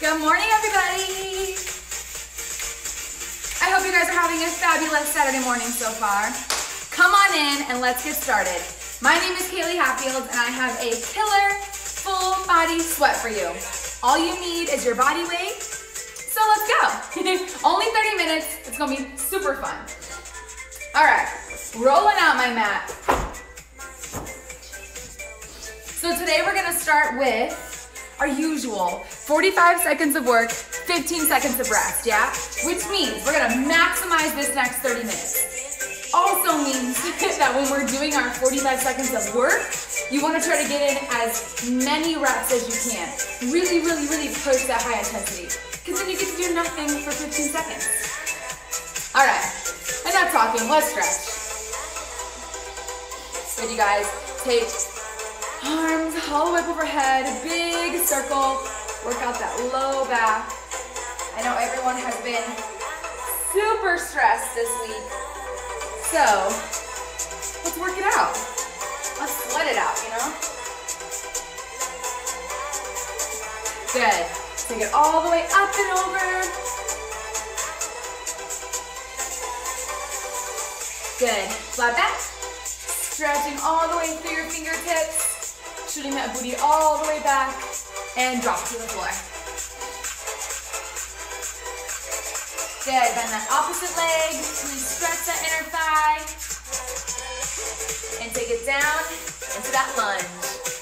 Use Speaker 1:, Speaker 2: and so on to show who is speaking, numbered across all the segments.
Speaker 1: Good morning, everybody. I hope you guys are having a fabulous Saturday morning so far. Come on in and let's get started. My name is Kaley Hatfield and I have a killer full body sweat for you. All you need is your body weight. So let's go. Only 30 minutes. It's gonna be super fun. All right, rolling out my mat. So today we're gonna start with our usual 45 seconds of work, 15 seconds of rest, yeah? Which means we're gonna maximize this next 30 minutes. Also means that when we're doing our 45 seconds of work, you wanna try to get in as many reps as you can. Really, really, really push that high intensity, because then you get to do nothing for 15 seconds. All right, enough talking, let's stretch. Good, you guys, take arms all the way up overhead, big circle, work out that low back. I know everyone has been super stressed this week, so let's work it out. Let's sweat it out, you know? Good. Take it all the way up and over. Good. Flat back. Stretching all the way through your fingertips. Shooting that booty all the way back and drop to the floor. Good, bend that opposite leg, really stretch that inner thigh, and take it down into that lunge.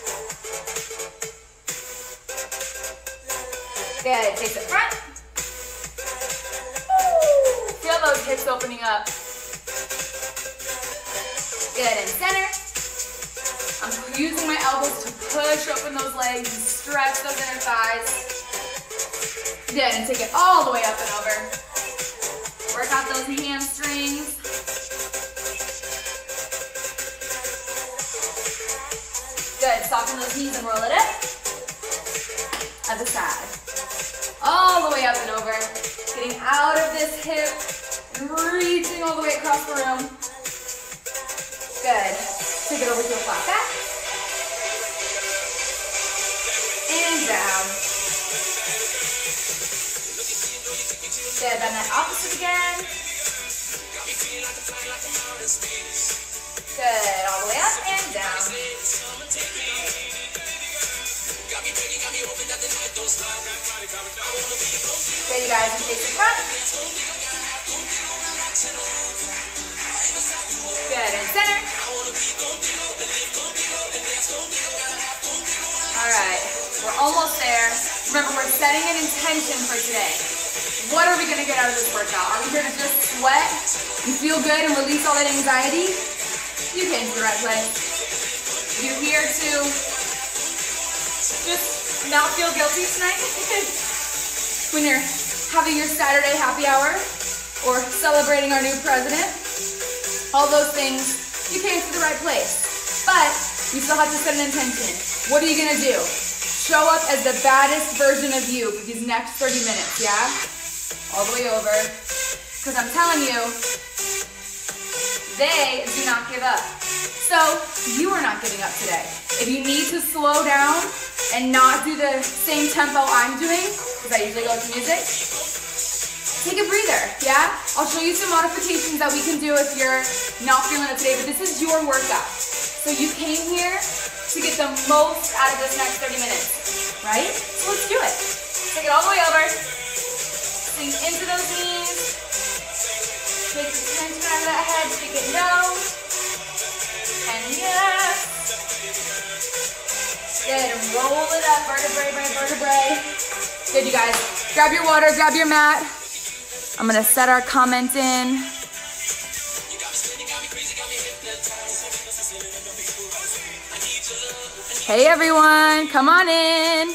Speaker 1: Good, face it front. Woo. Feel those hips opening up. Good, and center. I'm using my elbows to push open those legs and stretch those inner thighs. Good, and take it all the way up and over. Work out those hamstrings. Good, soften those knees and roll it up. Other side. All the way up and over. Getting out of this hip and reaching all the way across the room. Good. Take it over to a flat back. And down. Good, bend that opposite again. Good, all the way up and down. Good, you guys, and face the front. Good, and center. All right, we're almost there. Remember, we're setting an intention for today. What are we gonna get out of this workout? Are we here to just sweat and feel good and release all that anxiety? You came to the right place. You're here to just not feel guilty tonight when you're having your Saturday happy hour or celebrating our new president. All those things, you came to the right place. But you still have to set an intention. What are you gonna do? Show up as the baddest version of you for these next 30 minutes, yeah? All the way over. Because I'm telling you, they do not give up. So you are not giving up today. If you need to slow down and not do the same tempo I'm doing, because I usually go with music, take a breather, yeah? I'll show you some modifications that we can do if you're not feeling it today, but this is your workout. So you came here to get the most out of this next 30 minutes, right? So let's do it. Take it all the way over. Sink into those knees. Take the tension out of that head. Take it no. And yes. Good, and roll it up, vertebrae by vertebrae. Good, you guys. Grab your water, grab your mat. I'm gonna set our comment in. Hey everyone, come on in.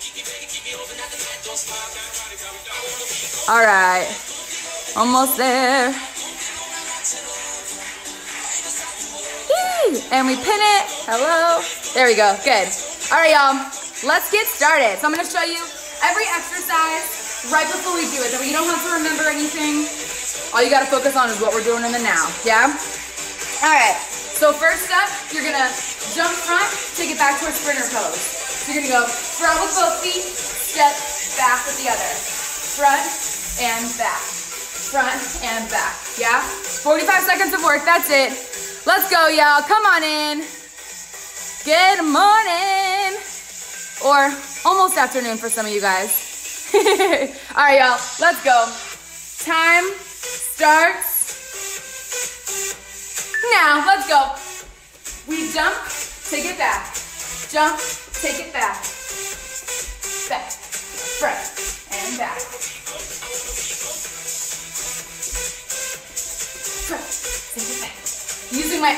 Speaker 1: All right, almost there. Yee. And we pin it, hello. There we go, good. All right, y'all, let's get started. So I'm gonna show you every exercise right before we do it, so you don't have to remember anything. All you gotta focus on is what we're doing in the now, yeah? All right, so first up, you're gonna jump front, take it back to a sprinter pose. So you're gonna go front with both feet, step, back with the other. Front and back. Front and back. Yeah? 45 seconds of work, that's it. Let's go, y'all. Come on in. Good morning. Or almost afternoon for some of you guys. All right, y'all, let's go. Time starts now. Let's go. We jump, take it back. Jump, take it back. Back, front, and back. Front, take it back. Using my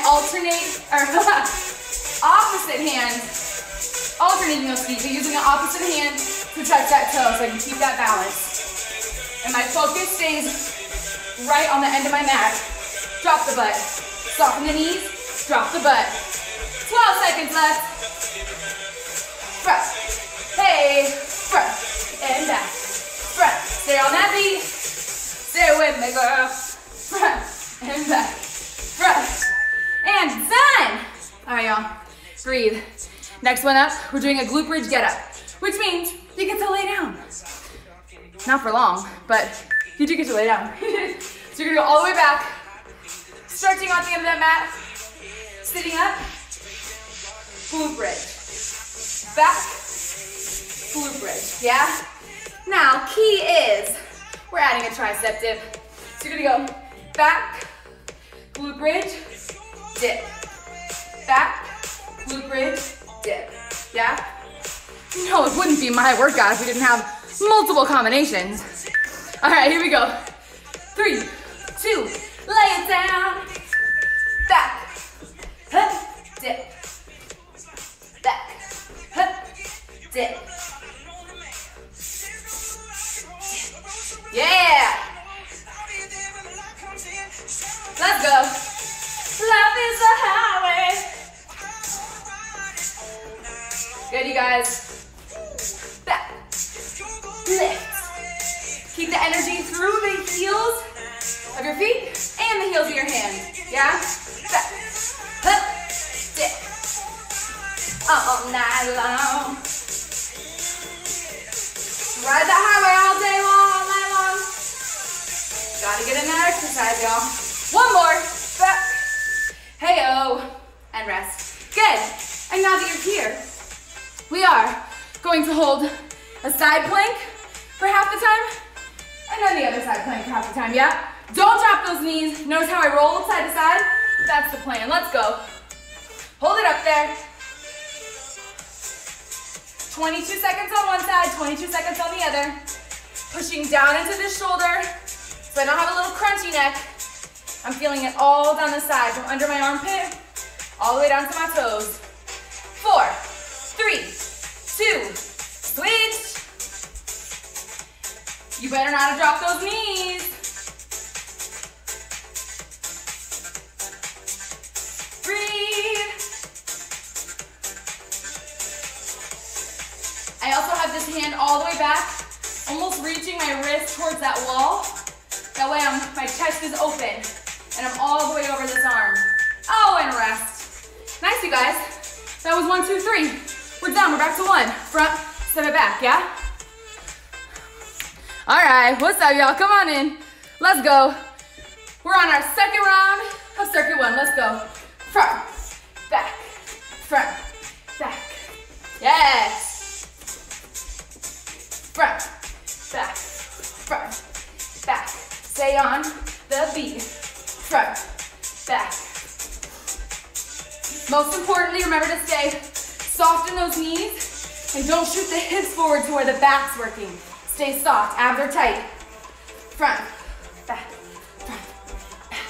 Speaker 1: opposite hand. Alternating those feet, but using an opposite hand to touch that toe so I can keep that balance. And my focus stays right on the end of my mat. Drop the butt. Soften the knees, drop the butt. 12 seconds left. Front. Hey, front. And back. Front. Stay on that beat. Stay with me, girl. Front. And back. Front. And done. All right, y'all. Breathe. Next one up, we're doing a glute bridge get up, which means you get to lay down. Not for long, but you do get to lay down. So you're gonna go all the way back, stretching on the end of that mat, sitting up, glute bridge. Back, glute bridge, yeah? Now, key is, we're adding a tricep dip. So you're gonna go back, glute bridge, dip. Back, glute bridge, dip, yeah? No, it wouldn't be my workout if we didn't have multiple combinations. All right, here we go. 3, 2, lay it down. Back, hup, dip. Back, hup, dip. Yeah! Let's go. Love is the highway. Good, you guys. Back, lift. Keep the energy through the heels of your feet and the heels of your hands. Yeah? Back, hup, dip. All night long. Ride the highway all day long, all night long. Gotta get in that exercise, y'all. One more. Back, hey-oh, and rest. Good. And now that you're here, we are going to hold a side plank for half the time, and then the other side plank for half the time, yeah? Don't drop those knees. Notice how I roll side to side? That's the plan. Let's go. Hold it up there. 22 seconds on one side, 22 seconds on the other. Pushing down into the shoulder so I don't have a little crunchy neck. I'm feeling it all down the side, from under my armpit, all the way down to my toes. 4, 3, 2, switch. You better not drop those knees. Breathe. I also have this hand all the way back, almost reaching my wrist towards that wall. That way my chest is open and I'm all the way over this arm. Oh, and rest. Nice, you guys. That was 1, 2, 3. We're done, we're back to 1. Front, step it back, yeah? All right, what's up, y'all? Come on in. Let's go. We're on our second round of circuit 1. Let's go. Front, back, front, back. Yes. Front, back, front, back. Stay on the beat. Front, back. Most importantly, remember to stay soft in those knees and don't shoot the hips forward to where the back's working. Stay soft, abs are tight. Front, back, front, back.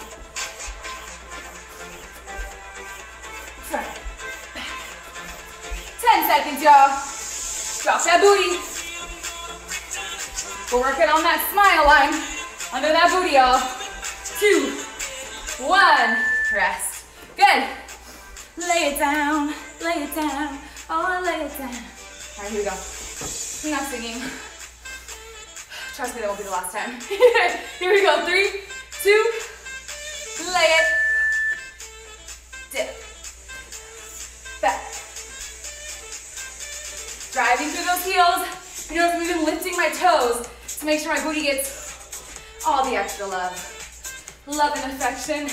Speaker 1: Front, back. 10 seconds, y'all. Drop that booty. We're working on that smile line under that booty, y'all. 2, 1, rest. Good. Lay it down, oh, lay it down. All right, here we go. I'm not singing. Trust me, that won't be the last time. Here we go, 3, 2, lay it, dip, back. Driving through those heels, You notice I'm even lifting my toes to make sure my booty gets all the extra love. Love and affection.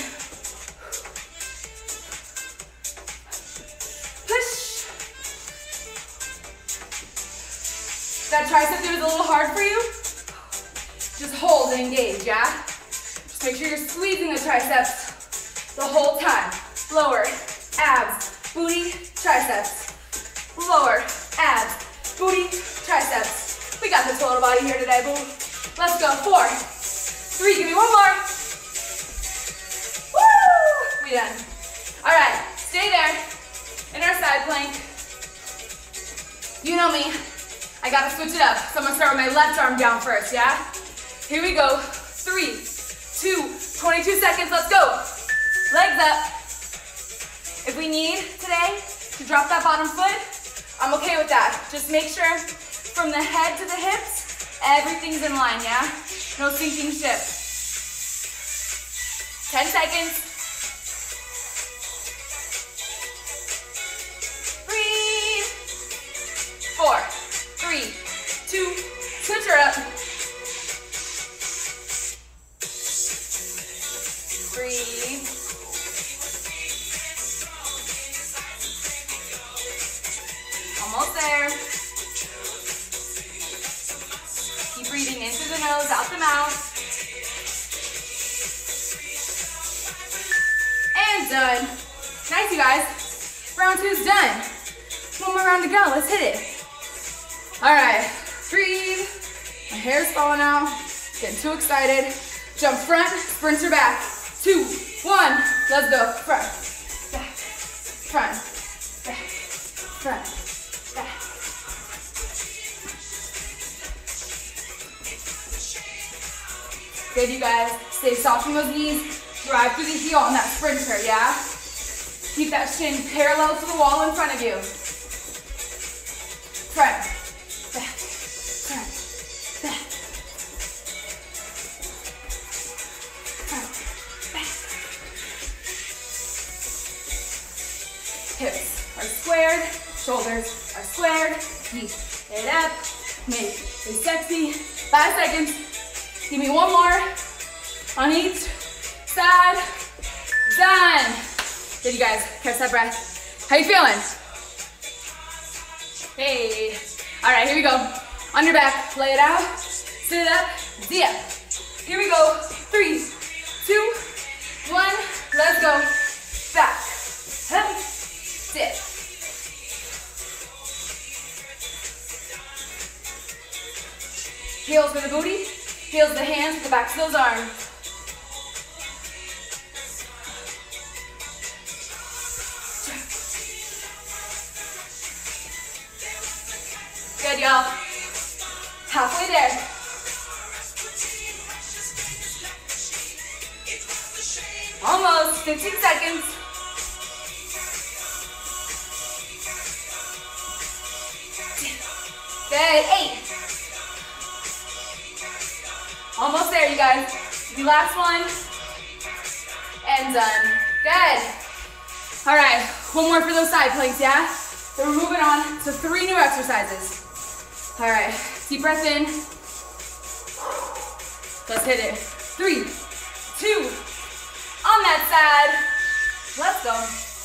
Speaker 1: Push. That tricep there is a little hard for you. Just hold and engage, yeah? Just make sure you're squeezing the triceps the whole time. Lower, abs, booty, triceps. Lower, abs, booty, triceps. We got the total body here today, boo. Let's go. 4, 3, give me one more. Woo! We done. All right, stay there in our side plank. You know me, I gotta switch it up. So I'm gonna start with my left arm down first, yeah? Here we go. 3, 2, 22 seconds, let's go. Legs up. If we need today to drop that bottom foot, I'm okay with that. Just make sure from the head to the hips, everything's in line, yeah? No sinking ship. 10 seconds. Breathe. 4, 3, 2, switch her up. Breathe. Almost there. Keep breathing in through the nose, out the mouth. And done. Nice, you guys. Round 2's done. One more round to go. Let's hit it. All right. Breathe. My hair's falling out. Getting too excited. Jump front, sprinter back. 2, 1. Let's go. Front, back, front, back, front, back. Good, you guys. Stay soft from those knees. Drive through the heel on that sprinter, yeah? Keep that shin parallel to the wall in front of you. Front, back, front, back. Front, back. Hips are squared, shoulders are squared. Keep it up. Make it sexy. 5 seconds. Give me one more on each side. Done. Good, you guys. Catch that breath. How you feeling? Hey. All right, here we go. On your back, lay it out. Sit up, dip. Here we go. 3, 2, 1. Let's go. Back. Up. Dip. Heels for the booty. Heels the hands to the backs of those arms. Good, y'all. Halfway there. Almost. 15 seconds. Good. 8. Almost there, you guys. The last one. And done. Good. All right. One more for those side planks, yeah? So we're moving on to 3 new exercises. All right. Deep breath in. Let's hit it. 3, 2. On that side. Let's go.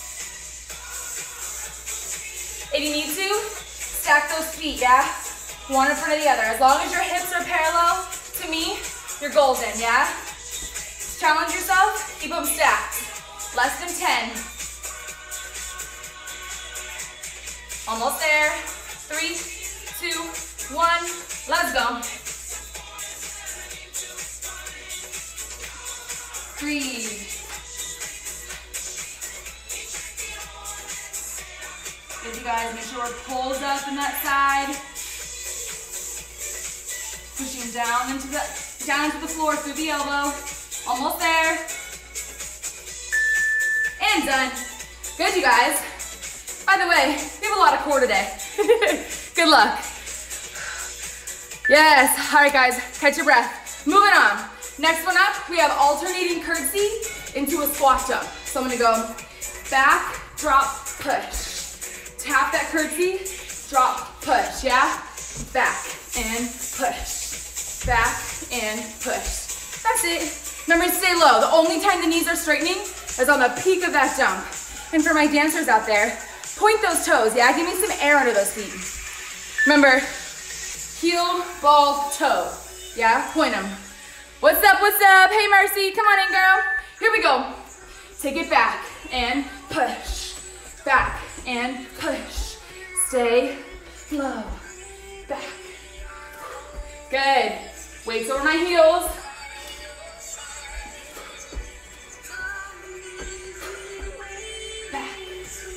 Speaker 1: If you need to, stack those feet, yeah? One in front of the other. As long as your hips are parallel to me, you're golden, yeah? Challenge yourself, keep them stacked. Less than 10. Almost there. 3, 2, 1. Let's go. Breathe. Good, you guys. Make sure we're pulled up in that side. Pushing down into the floor through the elbow. Almost there. And done. Good, you guys. By the way, we have a lot of core today. Good luck. Yes. All right, guys. Catch your breath. Moving on. Next one up, we have alternating curtsy into a squat jump. So I'm gonna go back, drop, push. Tap that curtsy, drop, push, yeah? back and push, back and push. That's it. Remember to stay low. The only time the knees are straightening is on the peak of that jump. And for my dancers out there, point those toes, yeah? Give me some air under those feet. Remember, heel, ball, toe, yeah? Point them. What's up, what's up? Hey, Mercy, come on in, girl. Here we go. Take it back and push, back and push. Stay low, back. Good. Weights over my heels. Back.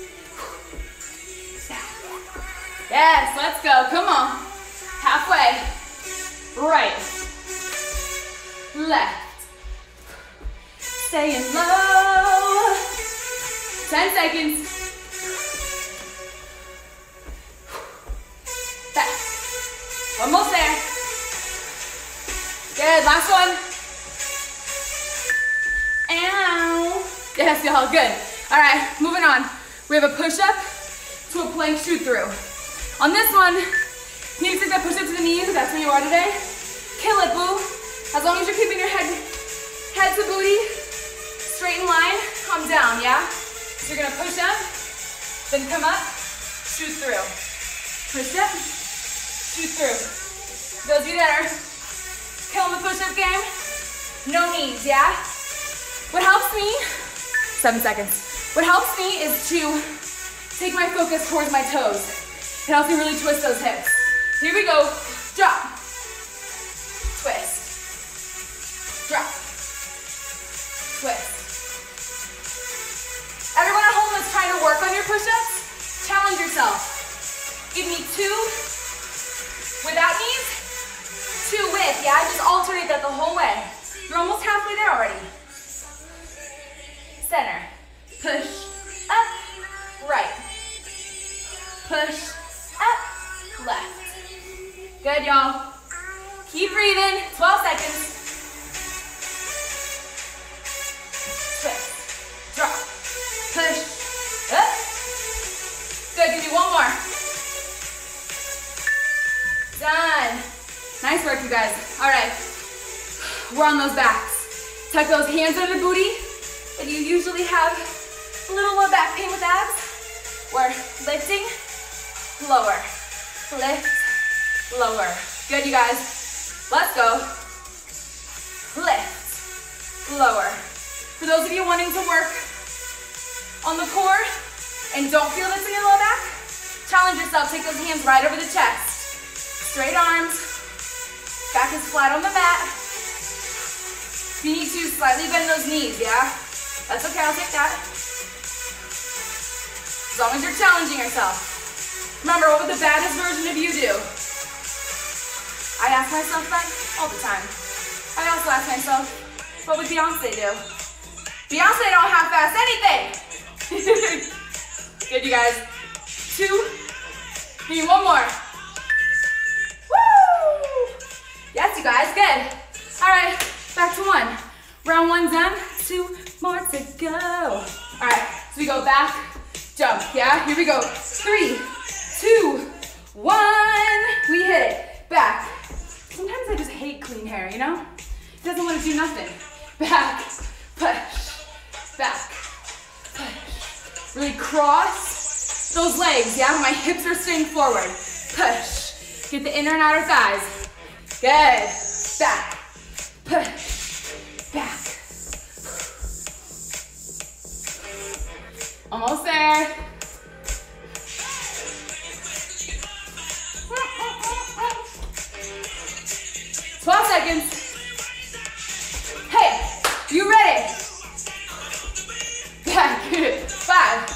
Speaker 1: Back. Yes, let's go. Come on. Halfway. Right. Left. Staying low. 10 seconds. Back. Almost there. Good, last one. Ow. Yes, y'all, good. All right, moving on. We have a push-up to a plank shoot through. On this one, you need to take that push-up to the knees if that's where you are today. Kill it, boo. As long as you're keeping your head to booty, straight in line, come down, yeah? So you're gonna push up, then come up, shoot through. Push up, shoot through. Those of you that are killing the push-up game, no knees, yeah? What helps me, 7 seconds. What helps me is to take my focus towards my toes. It helps me really twist those hips. Here we go, drop, twist, drop, twist. Everyone at home that's trying to work on your push-ups, challenge yourself. Give me 2 without knees, 2 with, yeah? Just alternate that the whole way. You're almost halfway there already. Center, push, up, right. Push, up, left. Good, y'all. Keep breathing, 12 seconds. Twist, drop, push, up. Good, give me one more. Done. Nice work, you guys. All right, we're on those backs. Tuck those hands under the booty. If you usually have a little low back pain with abs, we're lifting, lower, lift, lower. Good, you guys. Let's go. Lift, lower. For those of you wanting to work on the core and don't feel this in your low back, challenge yourself. Take those hands right over the chest. Straight arms. Back is flat on the mat. If you need to, slightly bend those knees, yeah? That's okay, I'll take that. As long as you're challenging yourself. Remember, what would the baddest version of you do? I ask myself that all the time. I also ask myself, what would Beyonce do? Beyonce don't half-ass anything. Good, you guys. 2. Give me one more. Woo! Yes, you guys, good. All right, back to 1. Round 1 done, 2 more to go. All right, so we go back, jump, yeah? Here we go. 3, 2, 1. We hit it. Back. Sometimes I just hate clean hair, you know? It doesn't want to do nothing. Back, push, back, push. Really cross those legs, yeah? My hips are staying forward. Push. Get the inner and outer thighs. Good. Back, push, back. Almost there. 12 seconds. Hey, you ready? Back. 5.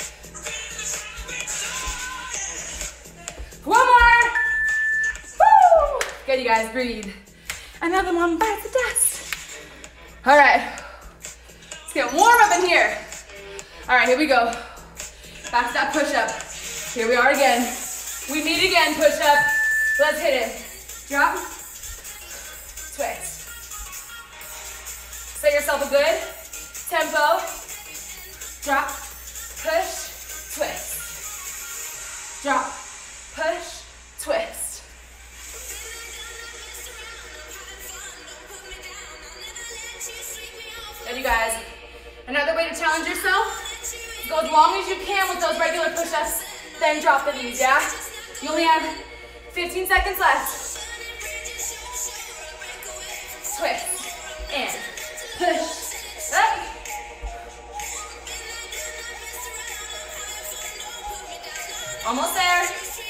Speaker 1: One more. Woo! Good, you guys, breathe. Another one bites the dust. All right, let's get warm up in here. All right, here we go. Back to that push-up. Here we are again. We meet again, push-up. Let's hit it. Drop, twist. Set yourself a good tempo. Drop, push, twist. Drop, push, twist. Another way to challenge yourself is go as long as you can with those regular push-ups, then drop the knees, yeah? You only have 15 seconds left. Twist, and push, up. Almost there.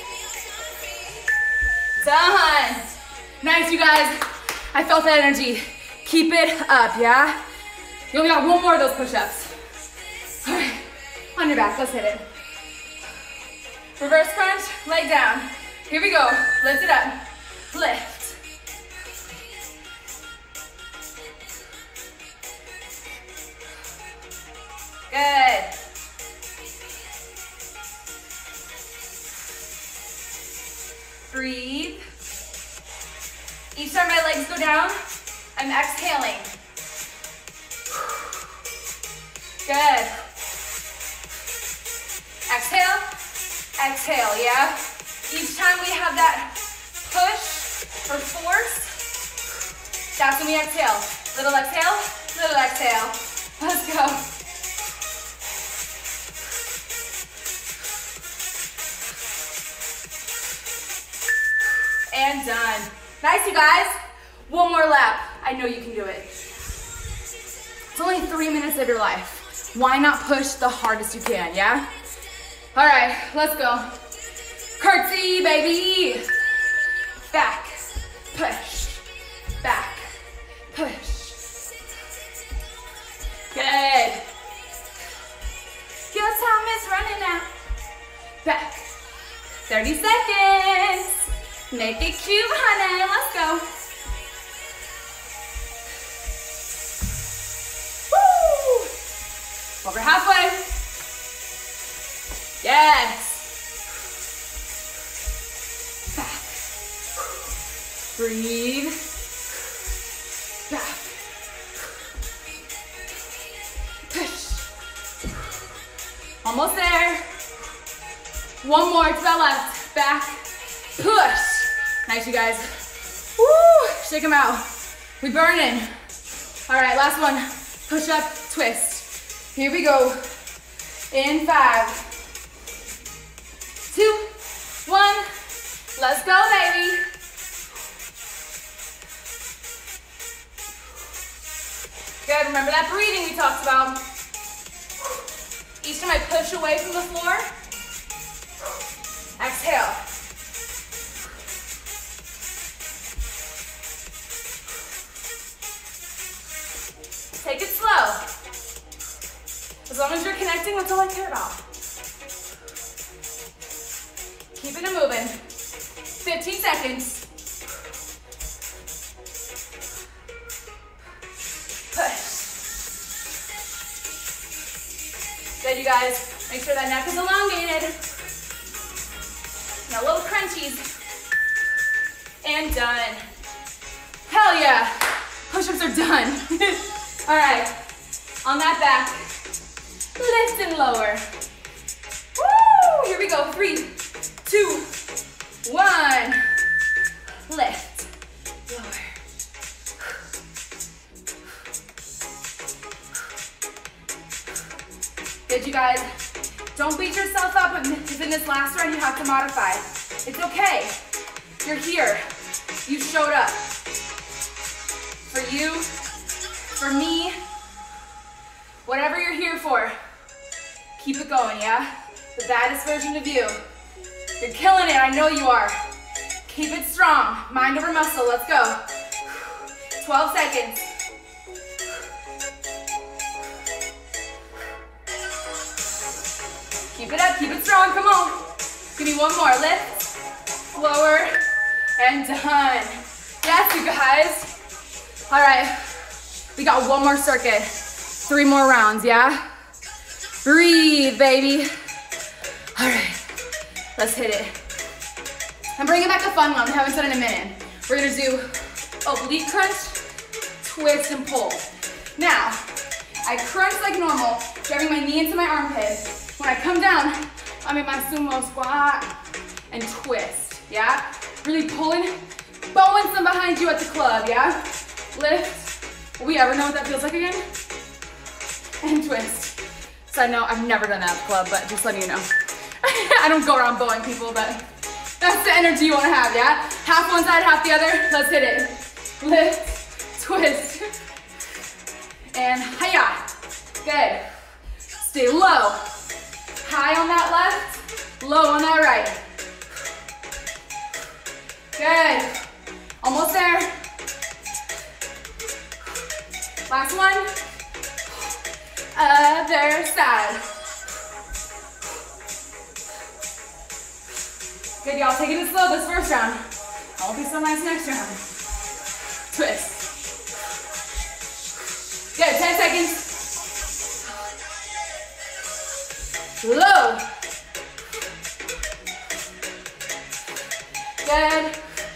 Speaker 1: Done. Nice, you guys. I felt that energy. Keep it up, yeah? You only got one more of those push-ups. All right, on your back, let's hit it. Reverse crunch, leg down. Here we go, lift it up. Lift. Good. Breathe. Each time my legs go down, I'm exhaling. Good. Exhale, exhale, yeah? Each time we have that push or force, that's when we exhale. Little exhale, little exhale. Let's go. And done. Nice, you guys. One more lap. I know you can do it. It's only 3 minutes of your life. Why not push the hardest you can, yeah? All right, let's go. Curtsy, baby. Back, push, back, push. Good. Your time is running out. Back. 30 seconds. Make it cute, honey. Let's go. Woo! Over halfway. Yes. Back. Breathe. Back. Push. Almost there. One more to the left. Back. Push. Nice, you guys. Woo! Shake them out. We burning. All right, last one. Push up, twist. Here we go. In 5, 2, 1. Let's go, baby. Good, remember that breathing we talked about. Each time I push away from the floor, exhale. Take it slow. As long as you're connecting, that's all I care about. Keeping it moving. 15 seconds. Push. Good, you guys. Make sure that neck is elongated. Now little crunchies. And done. Hell yeah. Push-ups are done. All right, on that back, lift and lower. Woo! Here we go, 3, 2, 1. Lift, lower. Good, you guys. Don't beat yourself up if in this last round you have to modify. It's okay. You're here. You showed up. For you, for me, whatever you're here for, keep it going, yeah? The baddest version of you. You're killing it, I know you are. Keep it strong, mind over muscle, let's go. 12 seconds. Keep it up, keep it strong, come on. Give me one more, lift, lower, and done. Yes, you guys. All right. We got one more circuit, 3 more rounds, yeah? Breathe, baby. All right, let's hit it. I'm bringing back a fun one we haven't done in a minute. We're gonna do oblique crunch, twist, and pull. Now, I crunch like normal, driving my knee into my armpit. When I come down, I'm in my sumo squat and twist, yeah? Really pulling, bowing some behind you at the club, yeah? Lift. Will we ever know what that feels like again? and twist. So I know I've never done that at the club, but just letting you know. I don't go around bowing people, but that's the energy you want to have, yeah? Half one side, half the other. Let's hit it. Lift, twist, and hiya. Good. Stay low. High on that left, low on that right. Good. Almost there. Last one. Other side. Good, y'all. Taking it slow this first round. I won't be so nice next round. Twist. Good. 10 seconds. Low. Good.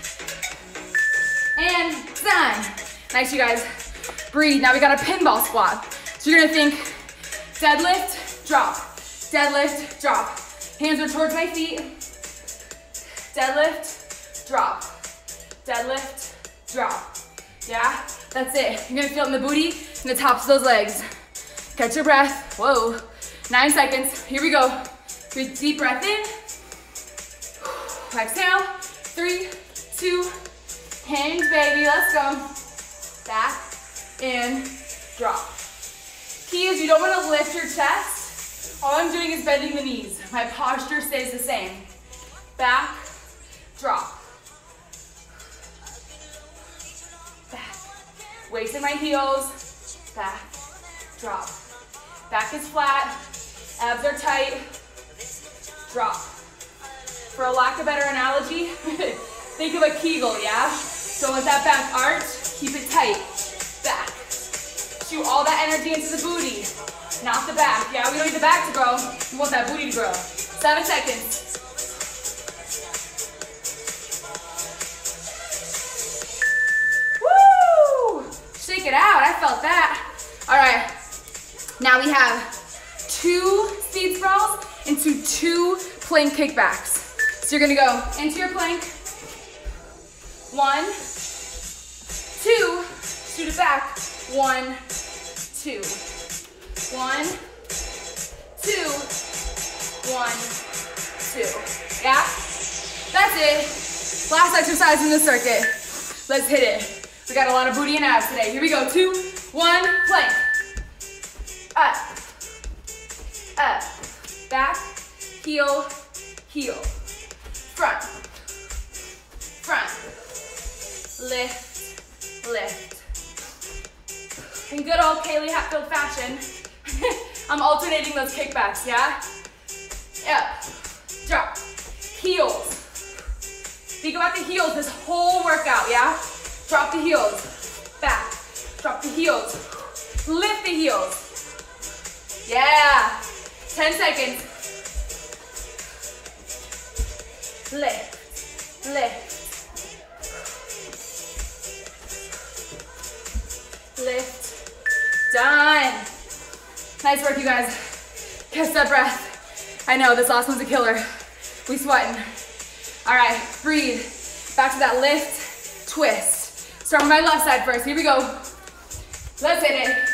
Speaker 1: And done. Nice, you guys. Breathe. Now we got a pinball squat. So you're gonna think deadlift, drop, deadlift, drop. Hands are towards my feet. Deadlift, drop, deadlift, drop. Yeah, that's it. You're gonna feel it in the booty and the tops of those legs. Catch your breath. Whoa. 9 seconds. Here we go. Breathe, deep breath in. Exhale. 3, 2, hinge, baby. Let's go. Back, in, drop. Key is you don't want to lift your chest. All I'm doing is bending the knees. My posture stays the same. Back, drop. Back. Weights in my heels. Back, drop. Back is flat. Abs are tight. Drop. For a lack of better analogy, think of a Kegel, yeah? Don't let that back arch. Keep it tight. Back. Shoot all that energy into the booty, not the back. Yeah, we don't need the back to grow. We want that booty to grow. 7 seconds. Woo! Shake it out. I felt that. All right. Now we have 2 speed sprawls into 2 plank kickbacks. So you're gonna go into your plank. 1, 2, shoot it back. 1, 2. 1, 2, 1, 2. Yeah? That's it. Last exercise in the circuit. Let's hit it. We got a lot of booty and abs today. Here we go. 2, 1, plank. Up. Up. Back. Heel. Heel. Front. Front. Lift. Lift. In good old Kaley Hatfield fashion, I'm alternating those kickbacks, yeah? Up, drop, heels. Think about the heels this whole workout, yeah? Drop the heels, back, drop the heels, lift the heels. Yeah, 10 seconds. Lift, lift. Lift. Done. Nice work, you guys. Catch that breath. I know, this last one's a killer. We sweating. All right, breathe. Back to that lift, twist. Start with my left side first. Here we go. Let's hit it.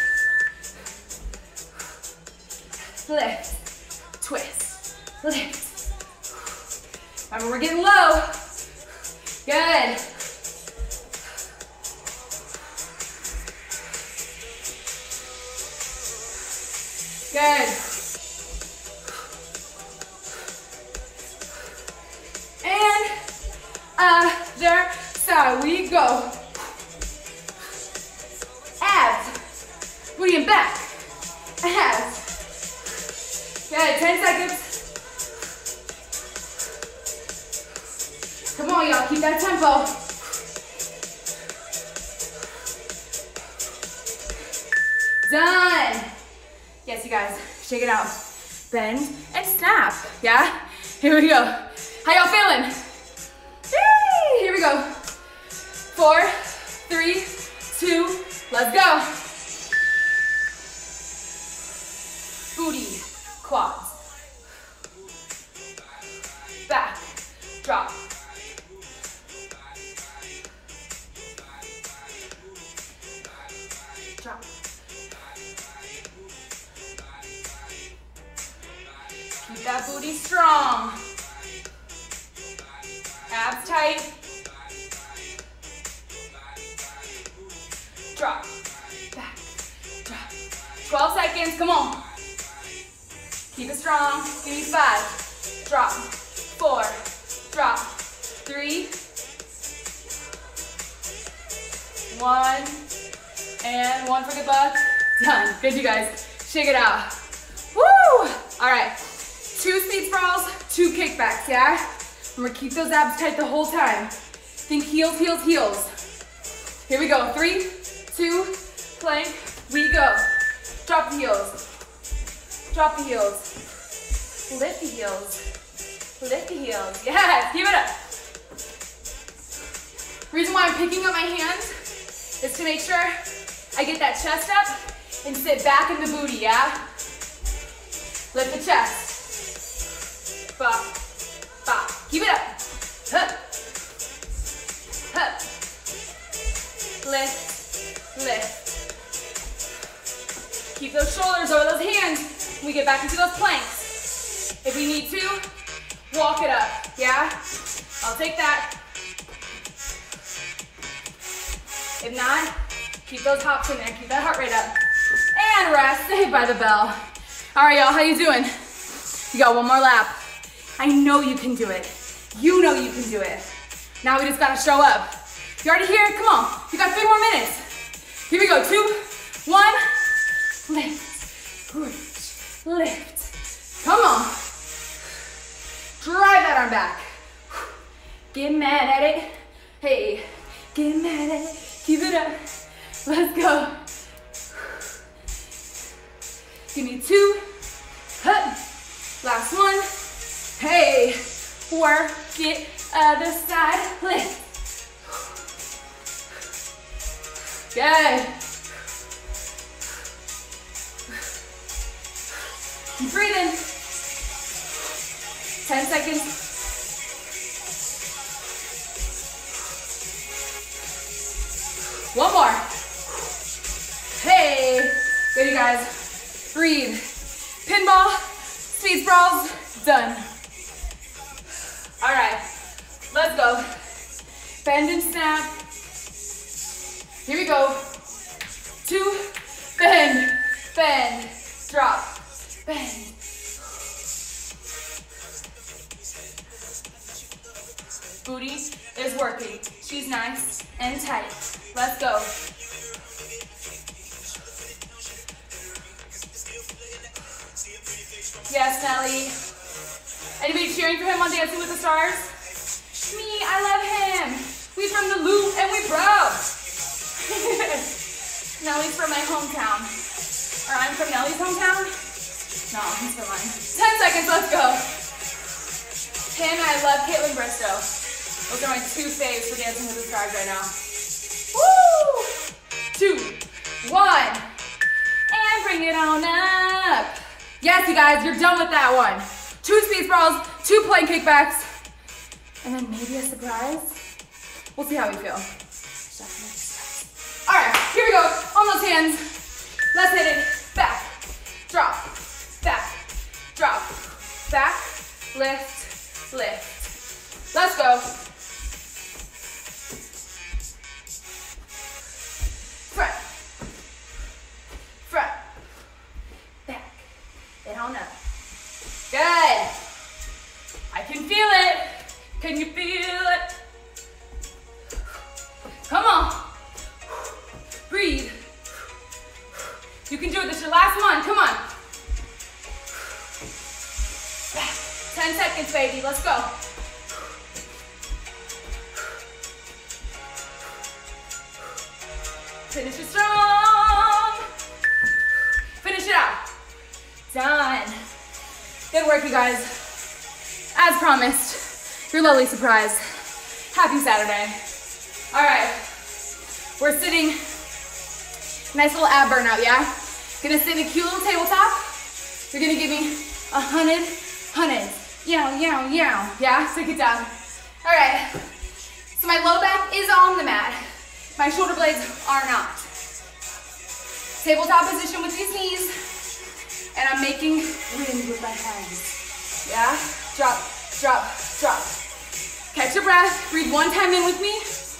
Speaker 1: Lift, twist, lift. Remember, we're getting low. Good. Good. And other side we go. Abs. Booty and back. Abs. Good. 10 seconds. Come on, y'all. Keep that tempo. Done. Yes, you guys, shake it out. Bend and snap, yeah? Here we go. How y'all feeling? Yay! Here we go. 4, 3, 2, let's go. Booty, quads. Back, drop. Drop. that booty strong. Abs tight. Drop, back, drop. 12 seconds, come on. Keep it strong. Give me 5. Drop, 4, drop, 3, 1, and 1 for good luck. Done. Good, you guys. Shake it out. Woo! All right. 2 speed sprawls, 2 kickbacks, yeah? And we're gonna keep those abs tight the whole time. Think heels, heels, heels. Here we go. 3, 2, plank. We go. Drop the heels. Drop the heels. Lift the heels. Lift the heels. Yes, keep it up. Reason why I'm picking up my hands is to make sure I get that chest up and sit back in the booty, yeah? Lift the chest. Bop, bop. Keep it up. Hup. Hup. Lift, lift. Keep those shoulders over those hands when we get back into those planks. If we need to, walk it up, yeah? I'll take that. If not, keep those hops in there. Keep that heart rate up. And rest. Saved by the bell. All right, y'all, how you doing? You got one more lap. I know you can do it. You know you can do it. Now we just gotta show up. You already here? Come on. You got 3 more minutes. Here we go. 2, 1. Lift, reach, lift. Come on. Drive that arm back. Get mad at it. Hey, get mad at it. Keep it up. Let's go. Give me 2. Hup. Last one. Hey, work it. Other side. Lift. Good. Keep breathing. 10 seconds. One more. Hey. Good, you guys. Breathe. Pinball, speed sprawls, done. All right. Let's go. Bend and snap. Here we go. 2, bend, bend, drop. Bend. Booty is working. She's nice and tight. Let's go. Yes, Nelly. Anybody cheering for him on Dancing with the Stars? Me, I love him. We from the Loop and we proud. Nelly's from my hometown. Or I'm from Nelly's hometown. No, he's from mine. 10 seconds, let's go. Him and I love Caitlin Bristow. Those are my 2 faves for Dancing with the Stars right now. Woo! 2, 1. And bring it on up. Yes, you guys, you're done with that one. 2 speed sprawls, 2 plank kickbacks, and then maybe a surprise. We'll see how we feel. All right, here we go. On those hands, let's hit it. Back, drop, back, drop, back, lift, lift. Let's go. Front, front, back, and on up. Good. I can feel it. Can you feel it? Come on. Breathe. You can do it. This is your last one. Come on. 10 seconds, baby. Let's go. Finish it strong. Finish it out. Done. Good work, you guys. As promised, your lovely surprise. Happy Saturday. All right. We're sitting, nice little ab burnout, yeah? Gonna sit in a cute little tabletop. You're gonna give me 100. Yow, yow, yow. Yeah, stick it down. All right. So my low back is on the mat. My shoulder blades are not. Tabletop position with these knees. And I'm making wind with my hands. Yeah? Drop, drop, drop. Catch your breath. Breathe one time in with me.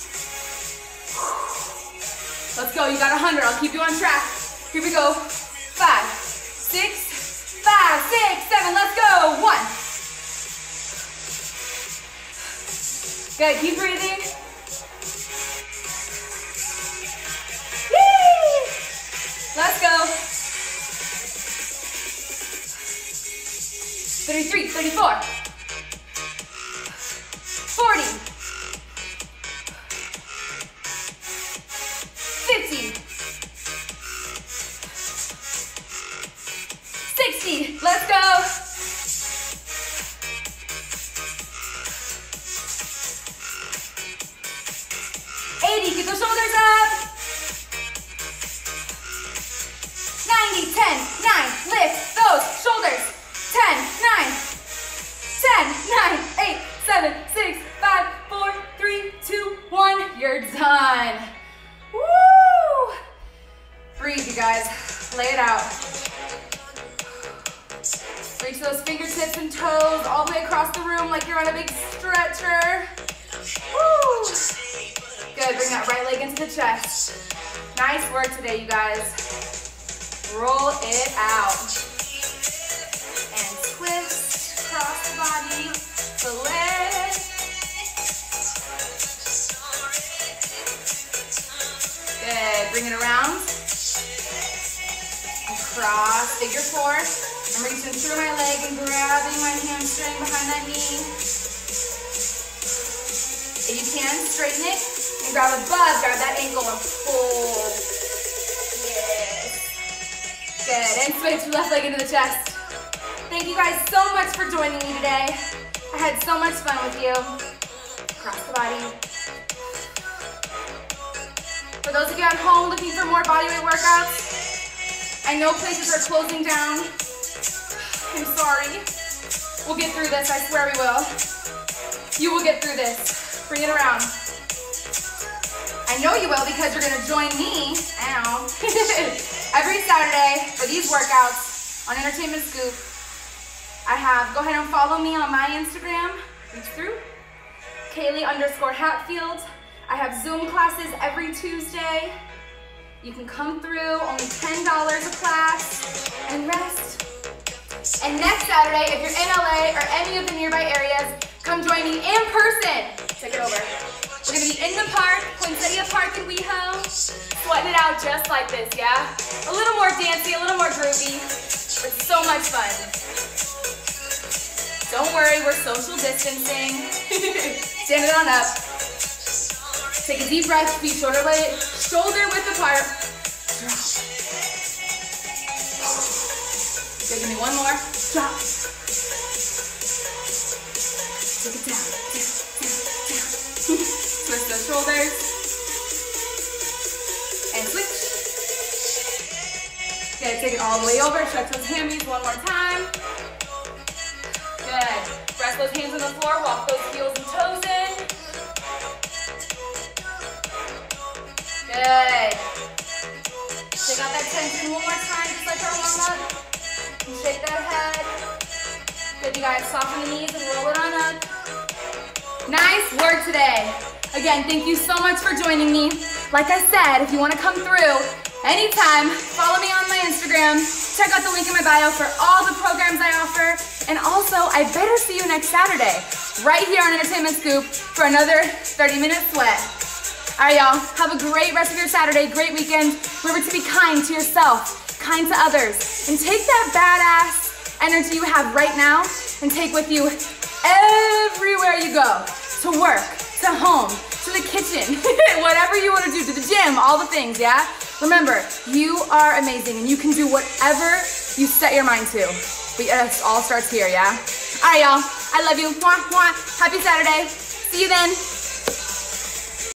Speaker 1: Let's go. You got 100. I'll keep you on track. Here we go. 5, 6, 5, 6, 7. Let's go. 1. Good. Keep breathing. Whee! Let's go. 33, 34, 40, 50, 60, let's go. 80, get those shoulders up. 90, 10, 9, lift those shoulders. 10, 9, 10, 9, 8, 7, 6, 5, 4, 3, 2, 1. You're done. Woo! Breathe, you guys. Lay it out. Reach those fingertips and toes all the way across the room like you're on a big stretcher. Woo! Good. Bring that right leg into the chest. Nice work today, you guys. Roll it out. And twist across the body, the leg. Good, bring it around. And cross, figure 4. I'm reaching through my leg and grabbing my hamstring behind that knee. If you can, straighten it and grab a buzz, grab that ankle and pull. Yes. Good, and switch your left leg into the chest. Thank you guys so much for joining me today. I had so much fun with you. Across the body. For those of you at home looking for more bodyweight workouts, I know places are closing down. I'm sorry. We'll get through this, I swear we will. You will get through this. Bring it around. I know you will because you're gonna join me, ow, every Saturday for these workouts on Entertainment Scoop. Go ahead and follow me on my Instagram, reach through, Kaley_Hatfield. I have Zoom classes every Tuesday. You can come through, only $10 a class, and rest. And next Saturday, if you're in LA or any of the nearby areas, come join me in person. Take it over. We're gonna be in the park, Poinsettia Park in WeHo, sweating it out just like this, yeah? A little more dancey, a little more groovy, but so much fun. Don't worry, we're social distancing. Stand it on up. Take a deep breath, feet shoulder width apart. Drop. Okay, give me one more. Drop. Take it down, down. Twist those shoulders. And switch. Good, take it all the way over. Stretch those hammies one more time. Good. Press those hands on the floor, walk those heels and toes in. Good. Shake out that tension one more time, just like our warm-up. And shake that head. Good, you guys, soften the knees and roll it on up. Nice work today. Again, thank you so much for joining me. Like I said, if you want to come through anytime, follow me on my Instagram. Check out the link in my bio for all the programs I offer. And also, I better see you next Saturday, right here on Entertainment Scoop for another 30-minute sweat. All right, y'all, have a great rest of your Saturday, great weekend. Remember to be kind to yourself, kind to others, and take that badass energy you have right now and take with you everywhere you go, to work, to home, to the kitchen, whatever you want to do, to the gym, all the things, yeah? Remember, you are amazing and you can do whatever you set your mind to. But it all starts here, yeah? All right, y'all. I love you. Mwah, mwah. Happy Saturday. See you then.